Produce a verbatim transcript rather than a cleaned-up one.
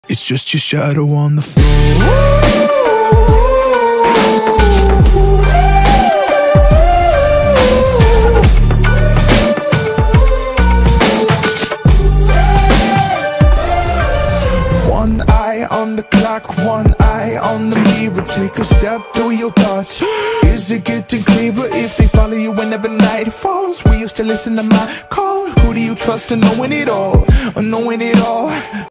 It's just your shadow on the floor. One eye on the clock, one eye on the mirror. Take a step through your thoughts. Is it getting clearer if they follow you whenever night falls? We used to listen to my call. Who do you trust in knowing it all, or knowing it all?